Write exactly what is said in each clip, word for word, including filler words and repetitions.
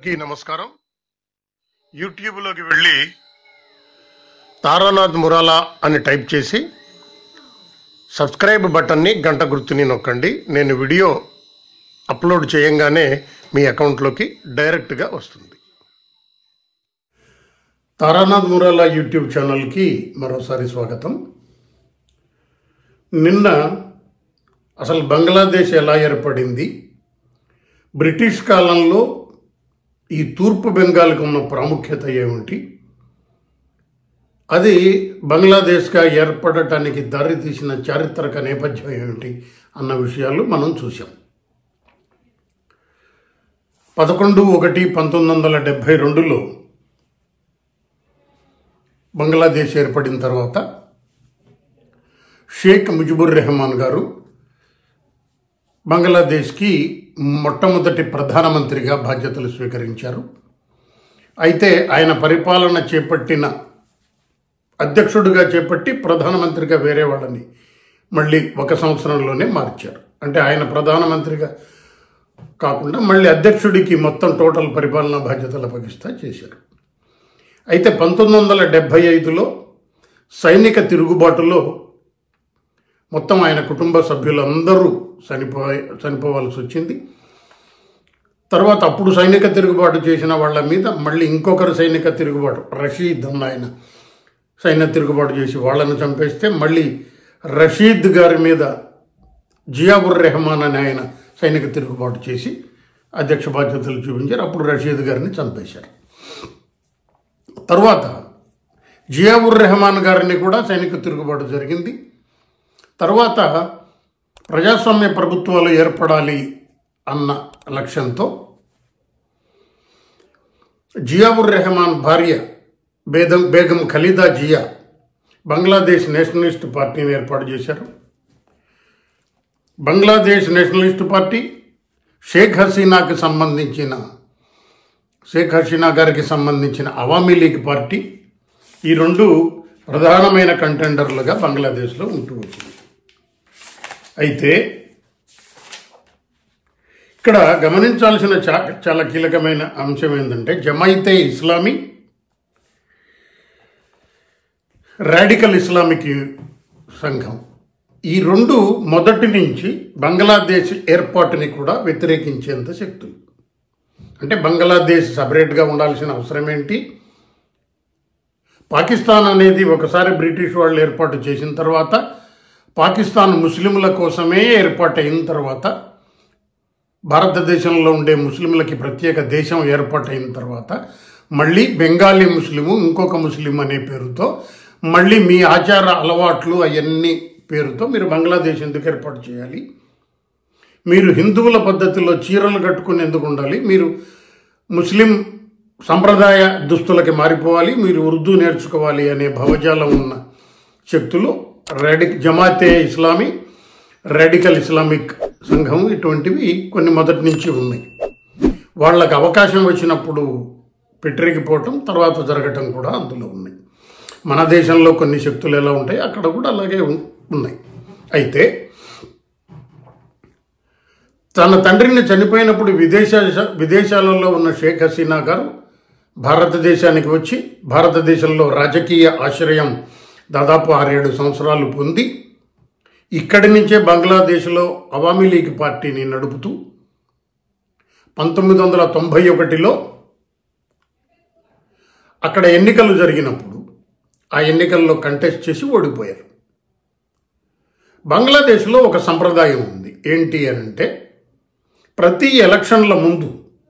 అందరికీ నమస్కారం. యూట్యూబ్లోకి వెళ్ళి తారానాథ్ మురాలా అని టైప్ చేసి సబ్స్క్రైబ్ బటన్ని గంట గుర్తుని నొక్కండి. నేను వీడియో అప్లోడ్ చేయంగానే మీ అకౌంట్లోకి డైరెక్ట్గా వస్తుంది. తారానాథ్ మురాలా యూట్యూబ్ ఛానల్కి మరోసారి స్వాగతం. నిన్న అసలు బంగ్లాదేశ్ ఎలా ఏర్పడింది, బ్రిటిష్ కాలంలో ఈ తూర్పు బెంగాల్కి ఉన్న ప్రాముఖ్యత ఏమిటి, అది బంగ్లాదేశ్గా ఏర్పడటానికి దారితీసిన చారిత్రక నేపథ్యం ఏమిటి అన్న విషయాలు మనం చూసాం. పదకొండు ఒకటి పంతొమ్మిది వందల డెబ్భై రెండులో బంగ్లాదేశ్ ఏర్పడిన తర్వాత షేక్ ముజిబుర్ రెహమాన్ గారు బంగ్లాదేశ్కి మొట్టమొదటి ప్రధానమంత్రిగా బాధ్యతలు స్వీకరించారు. అయితే ఆయన పరిపాలన చేపట్టిన అధ్యక్షుడిగా చేపట్టి ప్రధానమంత్రిగా వేరే వాళ్ళని మళ్ళీ ఒక సంవత్సరంలోనే మార్చారు. అంటే ఆయన ప్రధానమంత్రిగా కాకుండా మళ్ళీ అధ్యక్షుడికి మొత్తం టోటల్ పరిపాలనా బాధ్యతలు అప్పగిస్తా చేశారు. అయితే పంతొమ్మిది వందల డెబ్భై ఐదులో సైనిక తిరుగుబాటులో మొత్తం ఆయన కుటుంబ సభ్యులందరూ చనిపో చనిపోవాల్సి వచ్చింది. తర్వాత అప్పుడు సైనిక తిరుగుబాటు చేసిన వాళ్ళ మీద మళ్ళీ ఇంకొకరు సైనిక తిరుగుబాటు, రషీద్ అన్న ఆయన సైనిక తిరుగుబాటు చేసి వాళ్ళను చంపేస్తే మళ్ళీ రషీద్ గారి మీద జియావుర్ రెహమాన్ అని ఆయన సైనిక తిరుగుబాటు చేసి అధ్యక్ష బాధ్యతలు చూపించారు. అప్పుడు రషీద్ గారిని చంపేశారు. తర్వాత జియావుర్ రెహమాన్ గారిని కూడా సైనిక తిరుగుబాటు జరిగింది. తర్వాత ప్రజాస్వామ్య ప్రభుత్వాలు ఏర్పడాలి అన్న లక్ష్యంతో జియావుర్ రెహమాన్ భార్య బేగం బేగం ఖలీదా జియా బంగ్లాదేశ్ నేషనలిస్ట్ పార్టీని ఏర్పాటు చేశారు. బంగ్లాదేశ్ నేషనలిస్ట్ పార్టీ షేక్ హసీనాకి సంబంధించిన షేక్ హసీనా గారికి సంబంధించిన అవామీ లీగ్ పార్టీ, ఈ రెండు ప్రధానమైన కంటెండర్లుగా బంగ్లాదేశ్లో ఉంటూ వచ్చింది. అయితే ఇక్కడ గమనించాల్సిన చా చాలా కీలకమైన అంశం ఏంటంటే జమైతే ఇస్లామీ, రాడికల్ ఇస్లామిక్ సంఘం, ఈ రెండు మొదటి నుంచి బంగ్లాదేశ్ ఏర్పాటుని కూడా వ్యతిరేకించేంత శక్తులు. అంటే బంగ్లాదేశ్ సపరేట్గా ఉండాల్సిన అవసరం ఏంటి, పాకిస్తాన్ అనేది ఒకసారి బ్రిటిష్ వాళ్ళు ఏర్పాటు చేసిన తర్వాత పాకిస్తాన్ ముస్లింల కోసమే ఏర్పాటైన తర్వాత, భారతదేశంలో ఉండే ముస్లింలకి ప్రత్యేక దేశం ఏర్పాటైన తర్వాత మళ్ళీ బెంగాలీ ముస్లిము ఇంకొక ముస్లిం అనే పేరుతో మళ్ళీ మీ ఆచార అలవాట్లు అవన్నీ పేరుతో మీరు బంగ్లాదేశ్ ఎందుకు ఏర్పాటు చేయాలి, మీరు హిందువుల పద్ధతిలో చీరలు కట్టుకుని ఎందుకు ఉండాలి, మీరు ముస్లిం సంప్రదాయ దుస్తులకి మారిపోవాలి, మీరు ఉర్దూ నేర్చుకోవాలి అనే భావజాలం ఉన్న శక్తులు రాడి జమాతే ఇస్లామీ, రాడికల్ ఇస్లామిక్ సంఘం, ఇటువంటివి కొన్ని మొదటి నుంచి ఉన్నాయి. వాళ్ళకి అవకాశం వచ్చినప్పుడు పెట్టిరిగిపోవటం, తర్వాత జరగటం కూడా అందులో ఉన్నాయి. మన దేశంలో కొన్ని శక్తులు ఎలా ఉంటాయి అక్కడ కూడా అలాగే ఉన్నాయి. అయితే తన తండ్రిని చనిపోయినప్పుడు విదేశ విదేశాలలో ఉన్న షేక్ హసీనా గారు భారతదేశానికి వచ్చి భారతదేశంలో రాజకీయ ఆశ్రయం దాదాపు ఆరేడు సంవత్సరాలు పొంది ఇక్కడి నుంచే బంగ్లాదేశ్లో అవామీ లీగ్ పార్టీని నడుపుతూ పంతొమ్మిది వందల తొంభై ఒకటిలో అక్కడ ఎన్నికలు జరిగినప్పుడు ఆ ఎన్నికల్లో కంటెస్ట్ చేసి ఓడిపోయారు. బంగ్లాదేశ్లో ఒక సంప్రదాయం ఉంది. ఏంటి అని అంటే ప్రతి ఎలక్షన్ల ముందు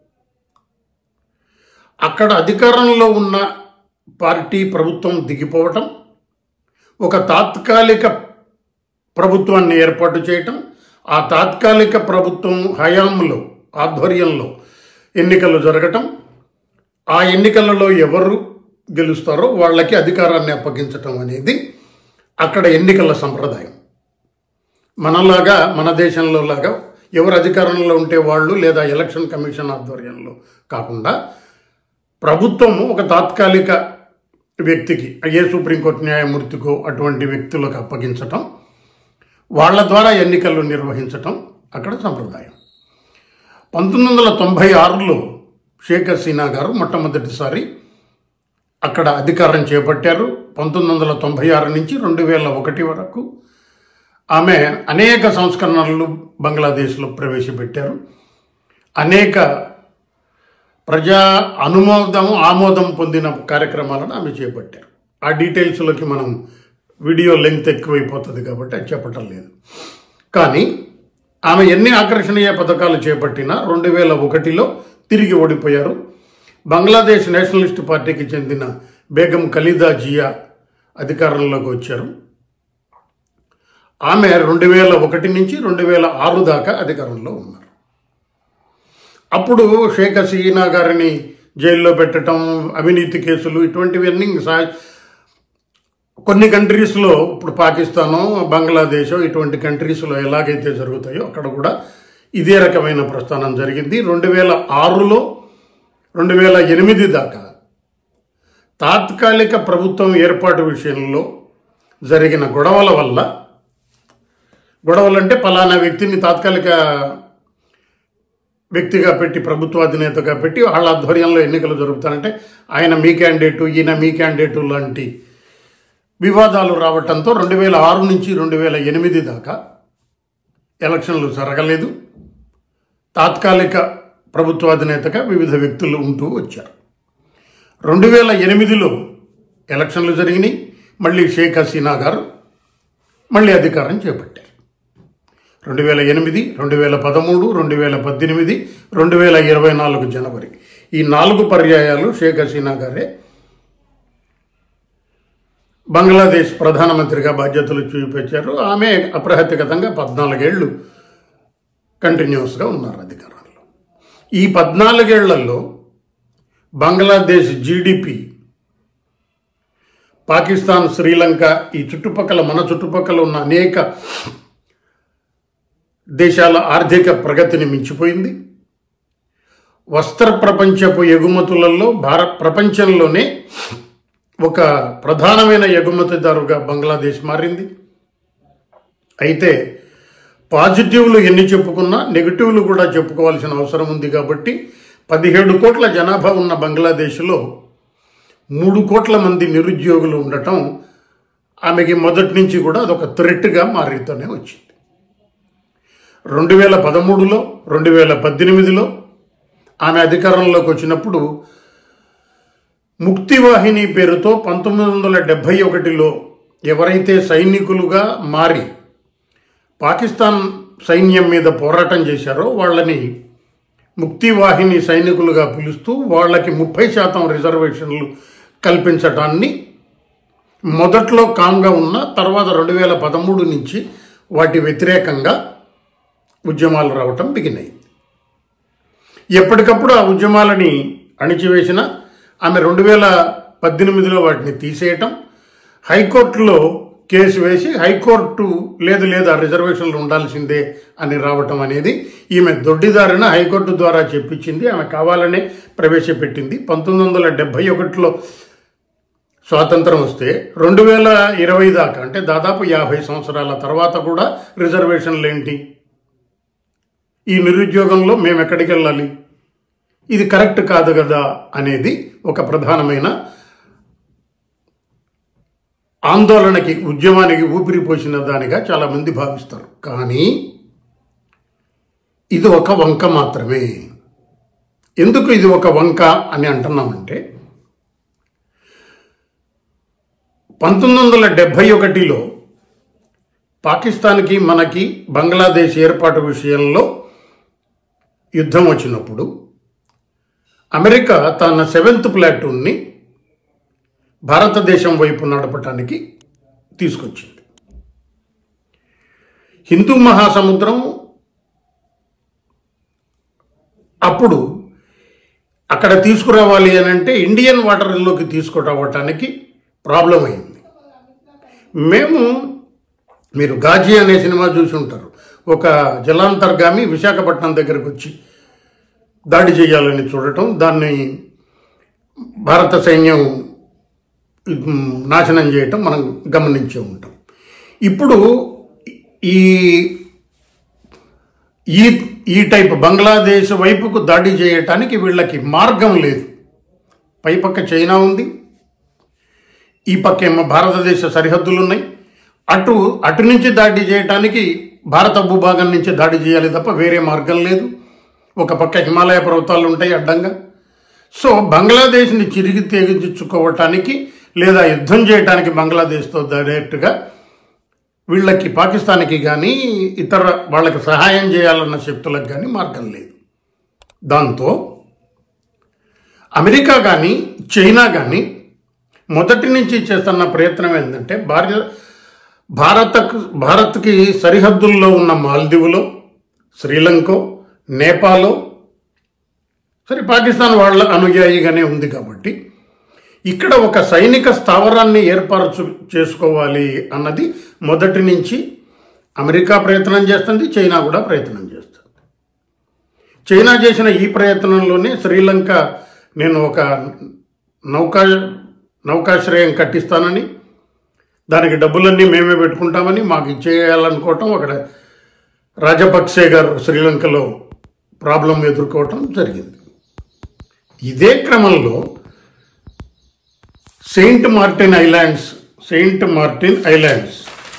అక్కడ అధికారంలో ఉన్న పార్టీ ప్రభుత్వం దిగిపోవటం, ఒక తాత్కాలిక ప్రభుత్వాన్ని ఏర్పాటు చేయటం, ఆ తాత్కాలిక ప్రభుత్వం హయాంలో ఆధ్వర్యంలో ఎన్నికలు జరగటం, ఆ ఎన్నికలలో ఎవరు గెలుస్తారో వాళ్ళకి అధికారాన్ని అప్పగించటం అనేది అక్కడ ఎన్నికల సంప్రదాయం. మనలాగా మన దేశంలో లాగా ఎవరు అధికారంలో ఉంటే వాళ్ళు లేదా ఎలక్షన్ కమిషన్ ఆధ్వర్యంలో కాకుండా ప్రభుత్వము ఒక తాత్కాలిక వ్యక్తికి, ఏ సుప్రీంకోర్టు న్యాయమూర్తికో అటువంటి వ్యక్తులకు అప్పగించటం, వాళ్ళ ద్వారా ఎన్నికలు నిర్వహించటం అక్కడ సంప్రదాయం. పంతొమ్మిది వందల తొంభై ఆరులో షేక్ హసీనా గారు మొట్టమొదటిసారి అక్కడ అధికారం చేపట్టారు. పంతొమ్మిది వందల తొంభై ఆరు నుంచి రెండు వేల ఒకటి వరకు ఆమె అనేక సంస్కరణలు బంగ్లాదేశ్లో ప్రవేశపెట్టారు. అనేక ప్రజా అనుమోదం ఆమోదం పొందిన కార్యక్రమాలను ఆమె చేపట్టారు. ఆ డీటెయిల్స్లోకి మనం వీడియో లెంగ్త్ ఎక్కువైపోతుంది కాబట్టి అది చెప్పటం లేదు. కానీ ఆమె ఎన్ని ఆకర్షణీయ పథకాలు చేపట్టినా రెండు వేల ఒకటిలో తిరిగి ఓడిపోయారు. బంగ్లాదేశ్ నేషనలిస్ట్ పార్టీకి చెందిన బేగం ఖలీదా జియా అధికారంలోకి వచ్చారు. ఆమె రెండు వేల ఒకటి నుంచి రెండు వేల ఆరు దాకా అధికారంలో ఉన్నారు. అప్పుడు షేక్ హసీనా గారిని జైల్లో పెట్టడం, అవినీతి కేసులు ఇటువంటివన్నీ కొన్ని కంట్రీస్లో, ఇప్పుడు పాకిస్తాను, బంగ్లాదేశ్ ఇటువంటి కంట్రీస్లో ఎలాగైతే జరుగుతాయో అక్కడ కూడా ఇదే రకమైన ప్రస్థానం జరిగింది. రెండు వేల ఆరులో రెండు వేల ఎనిమిది దాకా తాత్కాలిక ప్రభుత్వం ఏర్పాటు విషయంలో జరిగిన గొడవల వల్ల, గొడవలంటే పలానా వ్యక్తిని తాత్కాలిక వ్యక్తిగా పెట్టి ప్రభుత్వ అధినేతగా పెట్టి వాళ్ళ ఆధ్వర్యంలో ఎన్నికలు జరుగుతారంటే ఆయన మీ క్యాండిడేటు ఈయన మీ క్యాండిడేటు లాంటి వివాదాలు రావటంతో రెండు వేల ఆరు నుంచి రెండు వేల ఎనిమిది దాకా ఎలక్షన్లు జరగలేదు. తాత్కాలిక ప్రభుత్వ అధినేతగా వివిధ వ్యక్తులు ఉంటూ వచ్చారు. రెండు వేల ఎనిమిదిలో ఎలక్షన్లు జరిగినాయి. మళ్ళీ షేక్ హసీనా గారు మళ్ళీ అధికారం చేపట్టారు. రెండు వేల ఎనిమిది రెండు వేల పదమూడు రెండు వేల పద్దెనిమిది రెండు వేల ఇరవై నాలుగు జనవరి ఈ నాలుగు పర్యాయాలు షేక్ హసీనా గారే బంగ్లాదేశ్ ప్రధానమంత్రిగా బాధ్యతలు చూపించారు. ఆమె అప్రహత్యగతంగా పద్నాలుగేళ్లు కంటిన్యూస్గా ఉన్నారు అధికారంలో. ఈ పద్నాలుగేళ్లలో బంగ్లాదేశ్ జీడిపి పాకిస్తాన్, శ్రీలంక ఈ చుట్టుపక్కల మన చుట్టుపక్కల ఉన్న అనేక దేశాల ఆర్థిక ప్రగతిని మించిపోయింది. వస్త్ర ప్రపంచపు ఎగుమతులలో భారత్ ప్రపంచంలోనే ఒక ప్రధానమైన ఎగుమతిదారుగా బంగ్లాదేశ్ మారింది. అయితే పాజిటివ్లు ఎన్ని చెప్పుకున్నా నెగిటివ్లు కూడా చెప్పుకోవాల్సిన అవసరం ఉంది. కాబట్టి పదిహేడు కోట్ల జనాభా ఉన్న బంగ్లాదేశ్లో మూడు కోట్ల మంది నిరుద్యోగులు ఉండటం ఆమెకి మొదటి నుంచి కూడా అదొక థ్రెట్గా మారుతూనే వచ్చింది. రెండు వేల పదమూడులో రెండు వేల పద్దెనిమిదిలో ఆమె అధికారంలోకి వచ్చినప్పుడు ముక్తివాహిని పేరుతో పంతొమ్మిది వందల డెబ్భై ఒకటిలో ఎవరైతే సైనికులుగా మారి పాకిస్తాన్ సైన్యం మీద పోరాటం చేశారో వాళ్ళని ముక్తివాహిని సైనికులుగా పిలుస్తూ వాళ్ళకి ముప్పై శాతం రిజర్వేషన్లు కల్పించడాన్ని మొదట్లో కామ్గా ఉన్న తర్వాత రెండు వేల పదమూడు నుంచి వాటి వ్యతిరేకంగా ఉద్యమాలు రావటం బిగినాయి. ఎప్పటికప్పుడు ఆ ఉద్యమాలని అణిచివేసిన ఆమె రెండు వేల పద్దెనిమిదిలో వాటిని తీసేయటం, హైకోర్టులో కేసు వేసి హైకోర్టు లేదు లేదు ఆ రిజర్వేషన్లు ఉండాల్సిందే అని రావటం అనేది ఈమె దొడ్డిదారిన హైకోర్టు ద్వారా చెప్పించింది. ఆమె కావాలనే ప్రవేశపెట్టింది. పంతొమ్మిది వందల డెబ్భై ఒకటిలో స్వాతంత్రం వస్తే రెండు వేల ఇరవై దాకా అంటే దాదాపు యాభై సంవత్సరాల తర్వాత కూడా రిజర్వేషన్లు ఏంటి? ఈ నిరుద్యోగంలో మేము ఎక్కడికి వెళ్ళాలి? ఇది కరెక్ట్ కాదు కదా అనేది ఒక ప్రధానమైన ఆందోళనకి, ఉద్యమానికి ఊపిరిపోసిన దానిగా చాలామంది భావిస్తారు. కానీ ఇది ఒక వంక మాత్రమే. ఎందుకు ఇది ఒక వంక అని అంటున్నామంటే పంతొమ్మిది వందల డెబ్భై ఒకటిలో పాకిస్తాన్కి మనకి బంగ్లాదేశ్ ఏర్పాటు విషయంలో యుద్ధం వచ్చినప్పుడు అమెరికా తన సెవెంత్ ప్లాటూన్ని భారతదేశం వైపు నడపటానికి తీసుకొచ్చింది. హిందూ మహాసముద్రం అప్పుడు అక్కడ తీసుకురావాలి అని అంటే ఇండియన్ వాటర్లోకి తీసుకురావటానికి ప్రాబ్లం అయింది. మేము మీరు గాజీ అనే సినిమా చూసి ఉంటారు. ఒక జలాంతర్గామి విశాఖపట్నం దగ్గరకు వచ్చి దాడి చేయాలని చూడటం, దాన్ని భారత సైన్యం నాశనం చేయటం మనం గమనించే ఉంటాం. ఇప్పుడు ఈ ఈ ఈ టైప్ బంగ్లాదేశ్ వైపుకు దాడి చేయటానికి వీళ్ళకి మార్గం లేదు. పైపక్క చైనా ఉంది, ఈ పక్కేమో భారతదేశ సరిహద్దులు ఉన్నాయి. అటు అటు నుంచి దాడి చేయటానికి భారత భూభాగం నుంచి దాడి చేయాలి తప్ప వేరే మార్గం లేదు. ఒక పక్క హిమాలయ పర్వతాలు ఉంటాయి అడ్డంగా. సో బంగ్లాదేశ్ని చిరిగి తెగించుకోవటానికి లేదా యుద్ధం చేయటానికి బంగ్లాదేశ్తో డైరెక్ట్గా వీళ్ళకి పాకిస్తాన్కి కానీ ఇతర వాళ్ళకి సహాయం చేయాలన్న శక్తులకు కానీ మార్గం లేదు. దాంతో అమెరికా కానీ చైనా కానీ మొదటి నుంచి చేస్తున్న ప్రయత్నం ఏంటంటే భారత భారతకు భారత్కి సరిహద్దుల్లో ఉన్న మాల్దీవులో, శ్రీలంకో, నేపాలో, సరే పాకిస్తాన్ వాళ్ళ అనుయాయిగానే ఉంది కాబట్టి ఇక్కడ ఒక సైనిక స్థావరాన్ని ఏర్పాటు చేసుకోవాలి అన్నది మొదటి నుంచి అమెరికా ప్రయత్నం చేస్తుంది, చైనా కూడా ప్రయత్నం చేస్తుంది. చైనా చేసిన ఈ ప్రయత్నంలోనే శ్రీలంక నేను ఒక నౌకా నౌకాశ్రయం కట్టిస్తానని, దానికి డబ్బులన్నీ మేమే పెట్టుకుంటామని మాకు ఇచ్చేయాలనుకోవటం, అక్కడ రాజపక్సే గారు శ్రీలంకలో ప్రాబ్లం ఎదుర్కోవటం జరిగింది. ఇదే క్రమంలో Saint Martin islands Saint Martin islands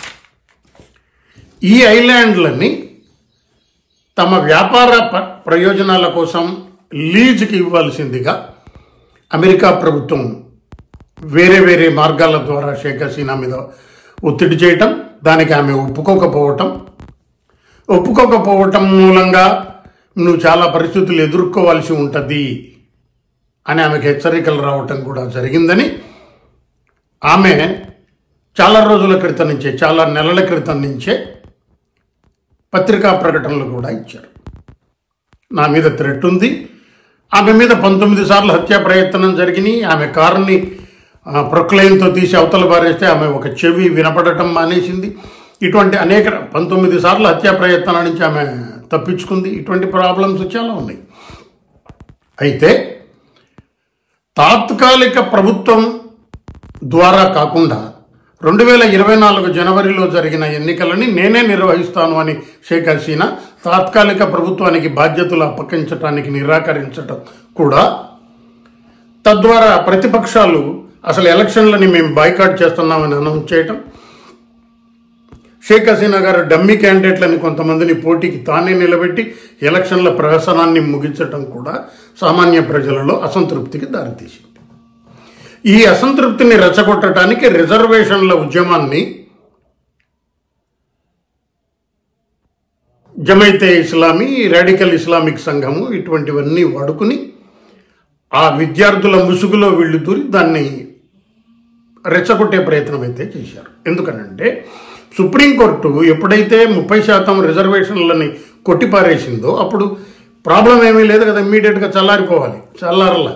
ఈ ఐలాండ్లని తమ వ్యాపార ప్రయోజనాల కోసం లీజుకి ఇవ్వాల్సిందిగా అమెరికా ప్రభుత్వం వేరే వేరే మార్గాల ద్వారా షేక్ హసీనా మీద ఒత్తిడి చేయటం, దానికి ఆమె ఒప్పుకోకపోవటం ఒప్పుకోకపోవటం మూలంగా నువ్వు చాలా పరిస్థితులు ఎదుర్కోవాల్సి ఉంటుంది అని ఆమెకు హెచ్చరికలు రావటం కూడా జరిగిందని ఆమె చాలా రోజుల క్రితం నుంచే చాలా నెలల క్రితం నుంచే పత్రికా ప్రకటనలు కూడా ఇచ్చారు. నా మీద థ్రెట్ ఉంది, ఆమె మీద పంతొమ్మిది సార్లు హత్యా ప్రయత్నం జరిగినాయి. ఆమె కారుని ప్రొక్లైన్తో తీసి అవతల బారేస్తే ఆమె ఒక చెవి వినపడటం మానేసింది. ఇటువంటి అనేక పంతొమ్మిది సార్లు హత్యా ప్రయత్నాల నుంచి ఆమె తప్పించుకుంది. ఇటువంటి ప్రాబ్లమ్స్ చాలా ఉన్నాయి. అయితే తాత్కాలిక ప్రభుత్వం ద్వారా కాకుండా రెండు వేల ఇరవై నాలుగు జనవరిలో జరిగిన ఎన్నికలని నేనే నిర్వహిస్తాను అని షేక్ హసీనా తాత్కాలిక ప్రభుత్వానికి బాధ్యతలు అప్పగించడానికి నిరాకరించడం కూడా, తద్వారా ప్రతిపక్షాలు అసలు ఎలక్షన్లని మేము బాయ్కాట్ చేస్తున్నామని అనౌన్స్ చేయటం, షేక్ హసీనా గారు డమ్మీ క్యాండిడేట్లని కొంతమందిని పోటీకి తానే నిలబెట్టి ఎలక్షన్ల ప్రహసనాన్ని ముగించడం కూడా సామాన్య ప్రజలలో అసంతృప్తికి దారితీసింది. ఈ అసంతృప్తిని రెచ్చగొట్టడానికి రిజర్వేషన్ల ఉద్యమాన్ని జమైతే ఇస్లామీ, రాడికల్ ఇస్లామిక్ సంఘము ఇటువంటివన్నీ వాడుకుని ఆ విద్యార్థుల ముసుగులో వీళ్ళు దూరి దాన్ని రెచ్చగొట్టే ప్రయత్నం అయితే చేశారు. ఎందుకనంటే సుప్రీంకోర్టు ఎప్పుడైతే ముప్పై శాతం రిజర్వేషన్లని కొట్టిపారేసిందో అప్పుడు ప్రాబ్లం ఏమీ లేదు కదా, ఇమ్మీడియట్గా చల్లారిపోవాలి. చల్లారలా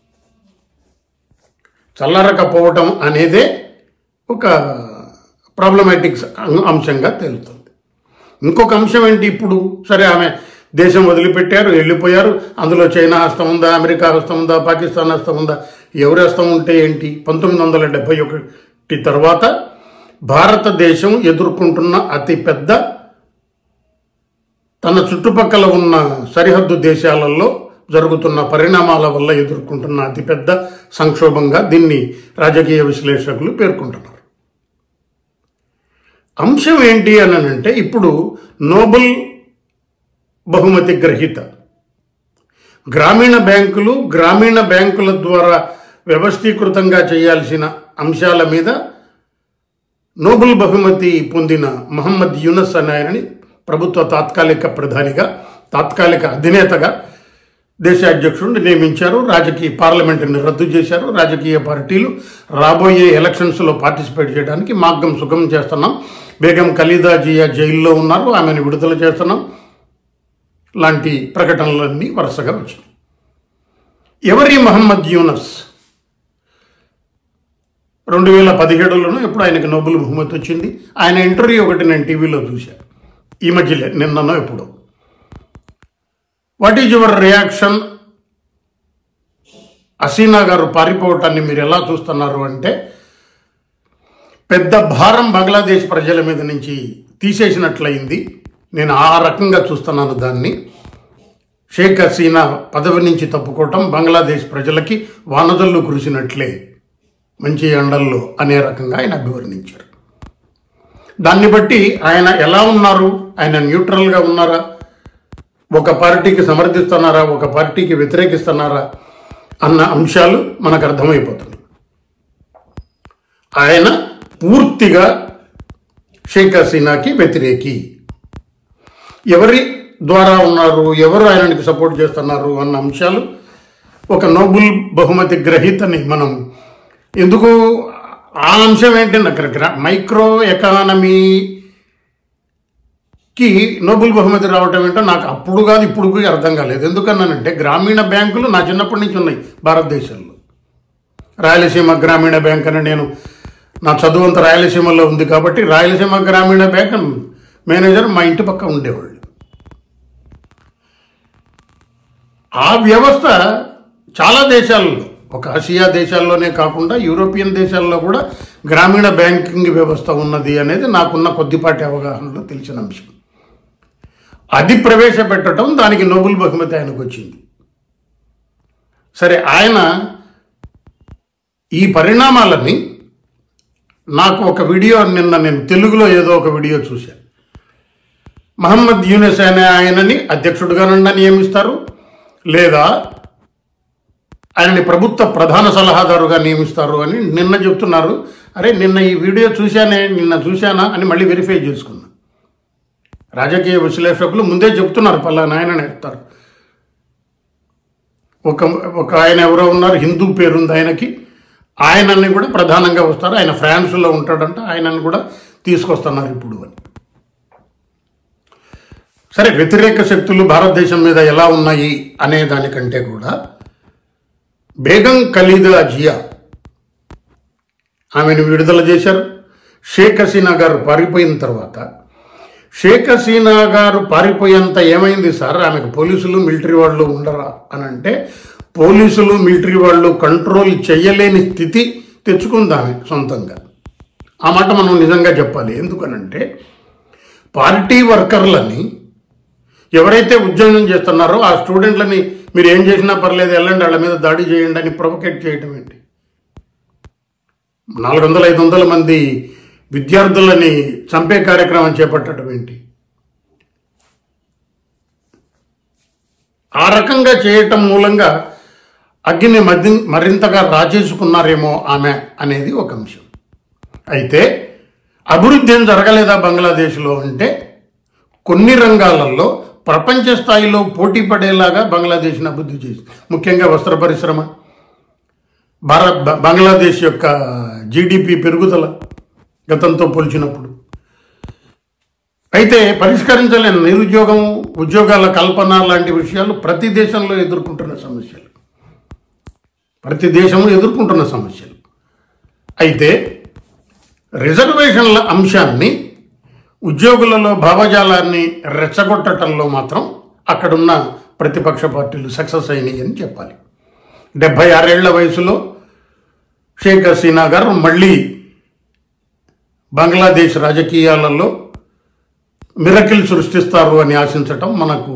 చల్లారకపోవటం అనేదే ఒక ప్రాబ్లమాటిక్ అంశంగా తేలుతుంది. ఇంకొక అంశం ఏంటి, ఇప్పుడు సరే ఆమె దేశం వదిలిపెట్టారు, వెళ్ళిపోయారు, అందులో చైనా హస్తం ఉందా, అమెరికా హస్తం ఉందా, పాకిస్తాన్ హస్తం ఉందా, ఎవరి హస్తం ఉంటే ఏంటి? పంతొమ్మిది వందల డెబ్బై ఒకటి తర్వాత భారతదేశం ఎదుర్కొంటున్న అతిపెద్ద తన చుట్టుపక్కల ఉన్న సరిహద్దు దేశాలలో జరుగుతున్న పరిణామాల వల్ల ఎదుర్కొంటున్న అతిపెద్ద సంక్షోభంగా దీన్ని రాజకీయ విశ్లేషకులు పేర్కొంటున్నారు. అంశం ఏంటి అని అంటే ఇప్పుడు నోబెల్ బహుమతి గ్రహీత గ్రామీణ బ్యాంకులు గ్రామీణ బ్యాంకుల ద్వారా వ్యవస్థీకృతంగా చేయాల్సిన అంశాల మీద నోబెల్ బహుమతి పొందిన మహమ్మద్ యూనస్ అనే ఆయనని ప్రభుత్వ తాత్కాలిక ప్రధానిగా తాత్కాలిక అధినేతగా దేశ అధ్యక్షుడిని నియమించారు. రాజకీయ పార్లమెంటుని రద్దు చేశారు. రాజకీయ పార్టీలు రాబోయే ఎలక్షన్స్లో పార్టిసిపేట్ చేయడానికి మార్గం సుగమం చేస్తున్నాం. బేగం ఖలీదా జియా జైల్లో ఉన్నారు, ఆమెను విడుదల చేస్తున్నాం లాంటి ప్రకటనలన్నీ వరుసగా వచ్చాయి. ఎవరి మహమ్మద్ యూనస్? రెండు వేల పదిహేడులోనూ ఎప్పుడు ఆయనకు నోబెల్ బహుమతి వచ్చింది. ఆయన ఇంటర్వ్యూ ఒకటి నేను టీవీలో చూశాను ఈ మధ్యలో, నిన్ననో ఎప్పుడు. What is your reaction? Hasina garu పారిపోవటాన్ని మీరు ఎలా చూస్తున్నారు అంటే, పెద్ద భారం బంగ్లాదేశ్ ప్రజల మీద నుంచి తీసేసినట్లయింది. నేను ఆ రకంగా చూస్తున్నాను దాన్ని. షేక్ హసీనా పదవి నుంచి తప్పుకోవటం బంగ్లాదేశ్ ప్రజలకి వానజల్లు కురిసినట్లే మంచి ఎండల్లో అనే రకంగా ఆయన అభివర్ణించారు. దాన్ని బట్టి ఆయన ఎలా ఉన్నారు, ఆయన న్యూట్రల్గా ఉన్నారా, ఒక పార్టీకి సమర్థిస్తున్నారా, ఒక పార్టీకి వ్యతిరేకిస్తున్నారా అన్న అంశాలు మనకు అర్థమైపోతుంది. ఆయన పూర్తిగా షేక్ హసీనాకి వ్యతిరేకి. ఎవరి ద్వారా ఉన్నారు, ఎవరు ఆయనకి సపోర్ట్ చేస్తున్నారు అన్న అంశాలు ఒక నోబెల్ బహుమతి గ్రహీతని మనం ఎందుకు ఆ అంశం ఏంటంటే అక్కడ మైక్రో ఎకానమీకి నోబెల్ బహుమతి రావటం ఏంటో నాకు అప్పుడు కాదు ఇప్పుడు అర్థం కాలేదు. ఎందుకన్నానంటే గ్రామీణ బ్యాంకులు నా చిన్నప్పటి నుంచి ఉన్నాయి భారతదేశంలో. రాయలసీమ గ్రామీణ బ్యాంక్ అని నేను నా చదువు అంతా రాయలసీమలో ఉంది కాబట్టి రాయలసీమ గ్రామీణ బ్యాంక్ మేనేజర్ మా ఇంటి పక్క ఉండేవాళ్ళు. ఆ వ్యవస్థ చాలా దేశాల్లో, ఒక ఆసియా దేశాల్లోనే కాకుండా యూరోపియన్ దేశాల్లో కూడా గ్రామీణ బ్యాంకింగ్ వ్యవస్థ ఉన్నది అనేది నాకున్న కొద్దిపాటి అవగాహనలో తెలిసిన అంశం. అది ప్రవేశపెట్టడం, దానికి నోబెల్ బహుమతి ఆయనకు వచ్చింది. సరే, ఆయన ఈ పరిణామాలని నాకు ఒక వీడియో నిన్న నేను తెలుగులో ఏదో ఒక వీడియో చూశాను. మహమ్మద్ యూనిస్ అనే ఆయనని అధ్యక్షుడిగా నుండి నియమిస్తారు, లేదా ఆయనని ప్రభుత్వ ప్రధాన సలహాదారుగా నియమిస్తారు అని నిన్న చెప్తున్నారు. అరే నిన్న ఈ వీడియో చూశానే, నిన్న చూశానా అని మళ్ళీ వెరిఫై చేసుకున్నా. రాజకీయ విశ్లేషకులు ముందే చెప్తున్నారు పలానా ఆయన నేర్తారు. ఒక ఒక ఆయన ఎవరో ఉన్నారు, హిందూ పేరుంది ఆయనకి, ఆయనని కూడా ప్రధానంగా వస్తారు, ఆయన ఫ్రాన్స్లో ఉంటాడంట, ఆయనని కూడా తీసుకొస్తున్నారు ఇప్పుడు అని. సరే, వ్యతిరేక శక్తులు భారతదేశం మీద ఎలా ఉన్నాయి అనే దానికంటే కూడా బేగం ఖలీదా జియా ఆమెను విడుదల చేశారు. షేక్ హసీనా గారు పారిపోయిన తర్వాత, షేక్ హసీనా గారు పారిపోయేంత ఏమైంది సార్, ఆమెకు పోలీసులు మిలిటరీ వాళ్ళు ఉండరా అని అంటే, పోలీసులు మిలిటరీ వాళ్ళు కంట్రోల్ చేయలేని స్థితి తెచ్చుకుంది ఆమె సొంతంగా. ఆ మాట మనం నిజంగా చెప్పాలి. ఎందుకనంటే పార్టీ వర్కర్లని ఎవరైతే ఉద్యోగం చేస్తున్నారో ఆ స్టూడెంట్లని మీరు ఏం చేసినా పర్లేదు, వెళ్ళండి, వాళ్ళ మీద దాడి చేయండి అని ప్రొవోకేట్ చేయటం ఏంటి? నాలుగు వందల ఐదు వందల మంది విద్యార్థులని చంపే కార్యక్రమం చేపట్టడం ఏంటి? ఆ రకంగా చేయటం మూలంగా అగ్ని మది మరింతగా రాజేసుకున్నారేమో ఆమె అనేది ఒక అంశం. అయితే అభివృద్ధి ఏం జరగలేదా బంగ్లాదేశ్లో అంటే, కొన్ని రంగాలలో ప్రపంచ స్థాయిలో పోటీ పడేలాగా బంగ్లాదేశ్ని అభివృద్ధి చేసి, ముఖ్యంగా వస్త్ర పరిశ్రమ, భారత్ బంగ్లాదేశ్ యొక్క జీడిపి పెరుగుదల గతంతో పోల్చినప్పుడు. అయితే పరిష్కరించలేని నిరుద్యోగం, ఉద్యోగాల కల్పన లాంటి విషయాలు ప్రతి దేశంలో ఎదుర్కొంటున్న సమస్యలు, ప్రతి దేశము ఎదుర్కొంటున్న సమస్యలు. అయితే రిజర్వేషన్ల అంశాన్ని, ఉద్యోగులలో భావజాలాన్ని రెచ్చగొట్టడంలో మాత్రం అక్కడున్న ప్రతిపక్ష పార్టీలు సక్సెస్ అయినాయి అని చెప్పాలి. డెబ్బై ఆరేళ్ల వయసులో షేక్ హసీనా గారు మళ్ళీ బంగ్లాదేశ్ రాజకీయాలలో మిరకిల్ సృష్టిస్తారు అని ఆశించటం మనకు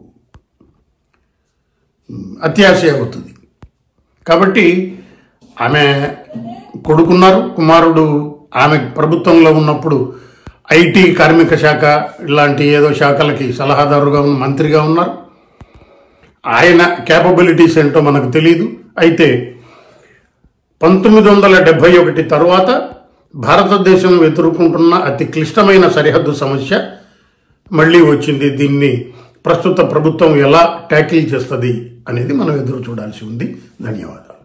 అత్యాశ అవుతుంది. కాబట్టి ఆమె కొడుకున్నారు, కుమారుడు ఆమె ప్రభుత్వంలో ఉన్నప్పుడు ఐటీ, కార్మిక శాఖ ఇలాంటి ఏదో శాఖలకి సలహాదారుగా ఉన్న మంత్రిగా ఉన్నారు. ఆయన క్యాపబిలిటీస్ ఏంటో మనకు తెలియదు. అయితే పంతొమ్మిది వందల డెబ్బై ఒకటి తరువాత భారతదేశం ఎదుర్కొంటున్న అతి క్లిష్టమైన సరిహద్దు సమస్య మళ్ళీ వచ్చింది. దీన్ని ప్రస్తుత ప్రభుత్వం ఎలా ట్యాకిల్ చేస్తుంది అనేది మనం ఎదురు చూడాల్సి ఉంది. ధన్యవాదాలు.